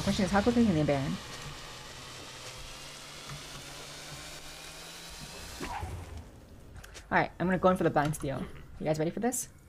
question is, how quickly can they Baron? Alright, I'm gonna go in for the blind steal. You guys ready for this?